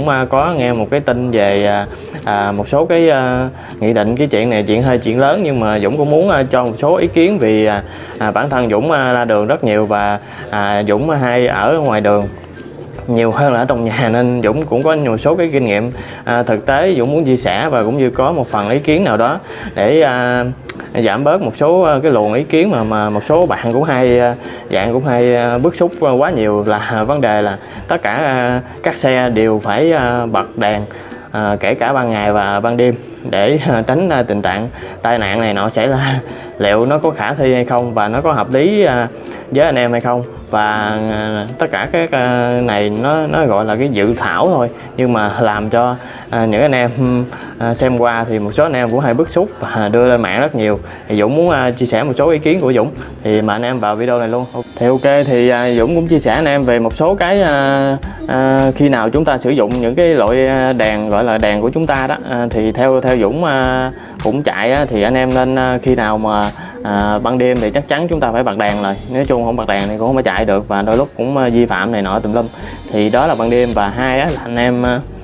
Dũng có nghe một cái tin về một số cái nghị định, cái chuyện này chuyện lớn, nhưng mà Dũng cũng muốn cho một số ý kiến vì bản thân Dũng ra đường rất nhiều và Dũng hay ở ngoài đường nhiều hơn là ở trong nhà, nên Dũng cũng có một số cái kinh nghiệm thực tế Dũng muốn chia sẻ, và cũng như có một phần ý kiến nào đó để giảm bớt một số cái luồng ý kiến mà một số bạn cũng hay bức xúc quá nhiều, là vấn đề là tất cả các xe đều phải bật đèn, kể cả ban ngày và ban đêm, để tránh tình trạng tai nạn này nọ xảy ra. Liệu nó có khả thi hay không, và nó có hợp lý với anh em hay không? Và tất cả cái này nó gọi là cái dự thảo thôi, nhưng mà làm cho những anh em xem qua thì một số anh em cũng hay bức xúc và đưa lên mạng rất nhiều. Thì Dũng muốn chia sẻ một số ý kiến của Dũng, thì mà anh em vào video này luôn. Thì ok, thì Dũng cũng chia sẻ anh em về một số cái khi nào chúng ta sử dụng những cái loại đèn gọi là đèn của chúng ta đó. Thì theo Dũng cũng chạy thì anh em nên khi nào mà ban đêm thì chắc chắn chúng ta phải bật đèn rồi, nói chung không bật đèn thì cũng không có chạy được, và đôi lúc cũng vi phạm này nọ tùm lum. Thì đó là ban đêm. Và hai là anh em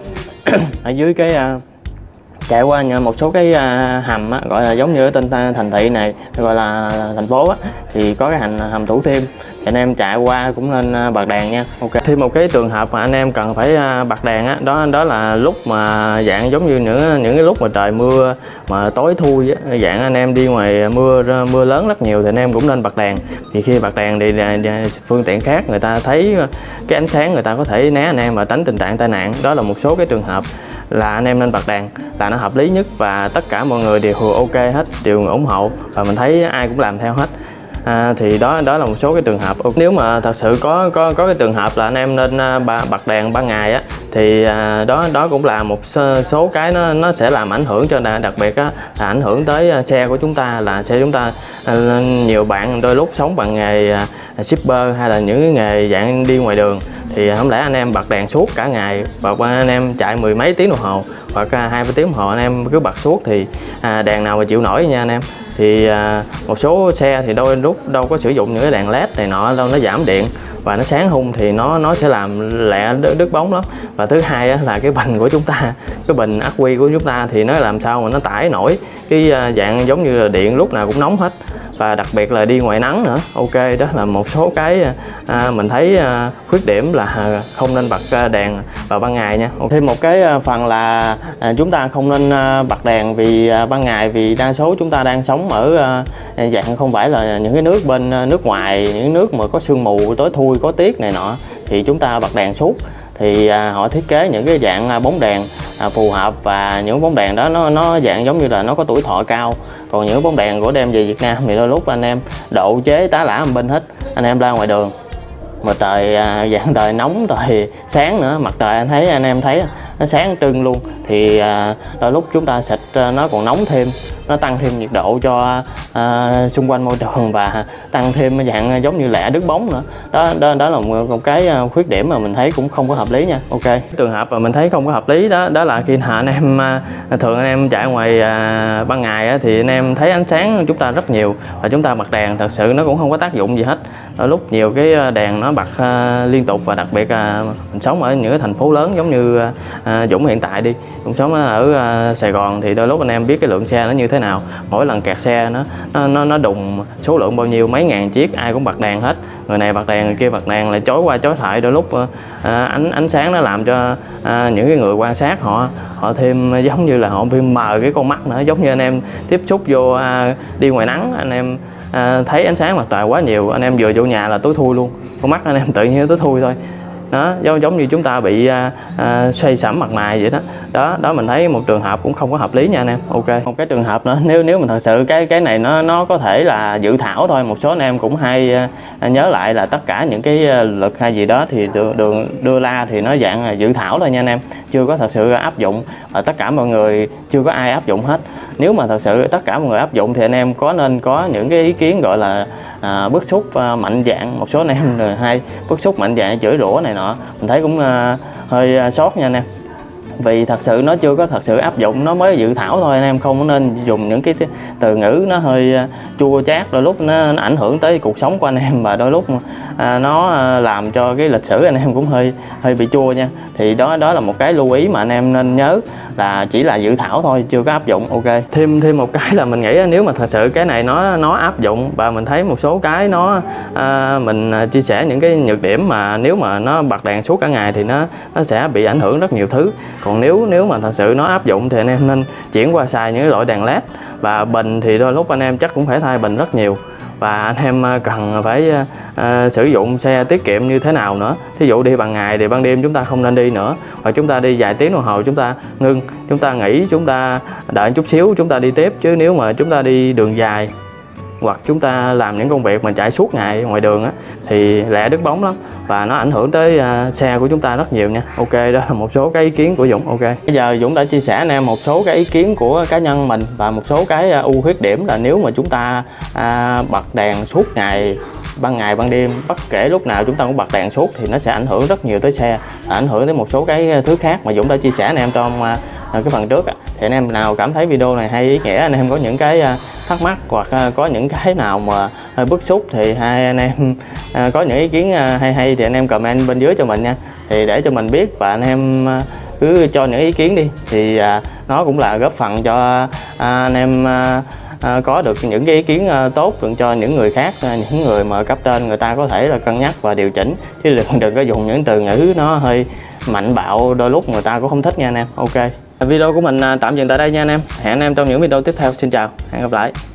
ở dưới cái chạy qua một số cái hầm gọi là giống như ở trên thành thị này, gọi là thành phố thì có cái hầm Thủ Thiêm, thì anh em chạy qua cũng nên bật đèn nha. Ok, thêm một cái trường hợp mà anh em cần phải bật đèn đó là lúc mà dạng giống như những cái lúc mà trời mưa mà tối thui dạng anh em đi ngoài mưa lớn rất nhiều, thì anh em cũng nên bật đèn. Thì khi bật đèn thì phương tiện khác người ta thấy cái ánh sáng, người ta có thể né anh em và tránh tình trạng tai nạn. Đó là một số cái trường hợp là anh em nên bật đèn, là nó hợp lý nhất, và tất cả mọi người đều ok hết, đều ủng hộ, và mình thấy ai cũng làm theo hết. Thì đó là một số cái trường hợp. Nếu mà thật sự có cái trường hợp là anh em nên bật đèn ban ngày thì đó cũng là một số cái nó sẽ làm ảnh hưởng cho, đặc biệt là ảnh hưởng tới xe của chúng ta. Là xe chúng ta nhiều bạn đôi lúc sống bằng nghề shipper hay là những cái nghề dạng đi ngoài đường, thì không lẽ anh em bật đèn suốt cả ngày, và anh em chạy mười mấy tiếng đồng hồ hoặc 20 tiếng đồng hồ anh em cứ bật suốt thì đèn nào mà chịu nổi nha anh em. Thì một số xe thì đôi lúc đâu có sử dụng những cái đèn led này nọ đâu, nó giảm điện và nó sáng hung thì nó sẽ làm lẹ đứt bóng lắm. Và thứ hai là cái bình của chúng ta, cái bình ắc quy của chúng ta thì nó làm sao mà nó tải nổi cái dạng giống như là điện lúc nào cũng nóng hết, và đặc biệt là đi ngoài nắng nữa. Ok, đó là một số cái mình thấy khuyết điểm là không nên bật đèn vào ban ngày nha. Thêm một cái phần là chúng ta không nên bật đèn vì ban ngày, vì đa số chúng ta đang sống ở dạng không phải là những cái nước bên nước ngoài, những nước mà có sương mù tối thui, có tiết này nọ, thì chúng ta bật đèn suốt. Thì họ thiết kế những cái dạng bóng đèn phù hợp, và những bóng đèn đó nó dạng giống như là nó có tuổi thọ cao. Còn những bóng đèn của đem về Việt Nam thì đôi lúc anh em độ chế tá lả bên hết. Anh em ra ngoài đường mà trời dạng trời nóng, trời sáng nữa, mặt trời anh em thấy nó sáng trưng luôn, thì đôi lúc chúng ta xịt nó còn nóng thêm, nó tăng thêm nhiệt độ cho xung quanh môi trường, và tăng thêm dạng giống như lẹ đứt bóng nữa. Đó là một cái khuyết điểm mà mình thấy cũng không có hợp lý nha. Ok, trường hợp mà mình thấy không có hợp lý đó là khi anh em thường anh em chạy ngoài ban ngày thì anh em thấy ánh sáng chúng ta rất nhiều, và chúng ta bật đèn thật sự nó cũng không có tác dụng gì hết. Đôi lúc nhiều cái đèn nó bật liên tục, và đặc biệt là mình sống ở những cái thành phố lớn giống như Dũng hiện tại đi, cũng sống ở Sài Gòn, thì đôi lúc anh em biết cái lượng xe nó như thế nào. Mỗi lần kẹt xe nó đùng số lượng bao nhiêu, mấy ngàn chiếc, ai cũng bật đèn hết, người này bật đèn, người kia bật đèn, lại chối qua chối lại. Đôi lúc ánh sáng nó làm cho những cái người quan sát họ thêm giống như là họ thêm mờ cái con mắt nữa, giống như anh em tiếp xúc vô đi ngoài nắng, anh em thấy ánh sáng mặt trời quá nhiều, anh em vừa vô nhà là tối thui luôn, con mắt anh em tự nhiên tối thui thôi. Đó, giống như chúng ta bị xoay xẩm mặt mày vậy đó. Đó mình thấy một trường hợp cũng không có hợp lý nha anh em. Ok, một cái trường hợp nữa, nếu mình thật sự cái này nó có thể là dự thảo thôi. Một số anh em cũng hay nhớ lại là tất cả những cái luật hay gì đó thì đưa ra thì nó dạng là dự thảo thôi nha anh em, chưa có thật sự áp dụng, và tất cả mọi người chưa có ai áp dụng hết. Nếu mà thật sự tất cả mọi người áp dụng thì anh em nên có những cái ý kiến gọi là bức xúc mạnh dạn. Một số anh em hay bức xúc mạnh dạn chửi rủa này nọ, mình thấy cũng hơi sót nha anh em. vì thật sự nó chưa có thật sự áp dụng, nó mới dự thảo thôi anh em, không nên dùng những cái từ ngữ nó hơi chua chát, đôi lúc nó ảnh hưởng tới cuộc sống của anh em, và đôi lúc nó làm cho cái lịch sử anh em cũng hơi bị chua nha. Thì đó là một cái lưu ý mà anh em nên nhớ, là chỉ là dự thảo thôi, chưa có áp dụng. Ok, thêm một cái là mình nghĩ nếu mà thật sự cái này nó áp dụng, và mình thấy một số cái nó mình chia sẻ những cái nhược điểm mà nếu mà nó bật đèn suốt cả ngày thì nó sẽ bị ảnh hưởng rất nhiều thứ. Còn nếu mà thật sự nó áp dụng thì anh em nên chuyển qua xài những cái loại đèn led. Và bình thì đôi lúc anh em chắc cũng phải thay bình rất nhiều, và anh em cần phải sử dụng xe tiết kiệm như thế nào nữa. Thí dụ đi ban ngày thì ban đêm chúng ta không nên đi nữa, hoặc chúng ta đi vài tiếng đồng hồ chúng ta ngưng, chúng ta nghỉ, chúng ta đợi chút xíu chúng ta đi tiếp. Chứ nếu mà chúng ta đi đường dài hoặc chúng ta làm những công việc mà chạy suốt ngày ngoài đường á, thì lẹ đứt bóng lắm, và nó ảnh hưởng tới xe của chúng ta rất nhiều nha. Ok, đó là một số cái ý kiến của Dũng. Ok, bây giờ Dũng đã chia sẻ anh em một số cái ý kiến của cá nhân mình, và một số cái ưu khuyết điểm là nếu mà chúng ta bật đèn suốt ngày, ban ngày ban đêm, bất kể lúc nào chúng ta cũng bật đèn suốt, thì nó sẽ ảnh hưởng rất nhiều tới xe, ảnh hưởng tới một số cái thứ khác mà Dũng đã chia sẻ anh em trong cái phần trước. Thì anh em nào cảm thấy video này hay ý nghĩa, anh em có những cái thắc mắc hoặc có những cái nào mà hơi bức xúc, thì hai anh em có những ý kiến hay thì anh em comment bên dưới cho mình nha, thì để cho mình biết, và anh em cứ cho những ý kiến đi, thì nó cũng là góp phần cho anh em có được những cái ý kiến tốt cho những người khác, những người mà cấp trên người ta có thể là cân nhắc và điều chỉnh, chứ đừng có dùng những từ ngữ nó hơi mạnh bạo, đôi lúc người ta cũng không thích nha anh em. Ok, video của mình tạm dừng tại đây nha anh em, hẹn anh em trong những video tiếp theo. Xin chào, hẹn gặp lại.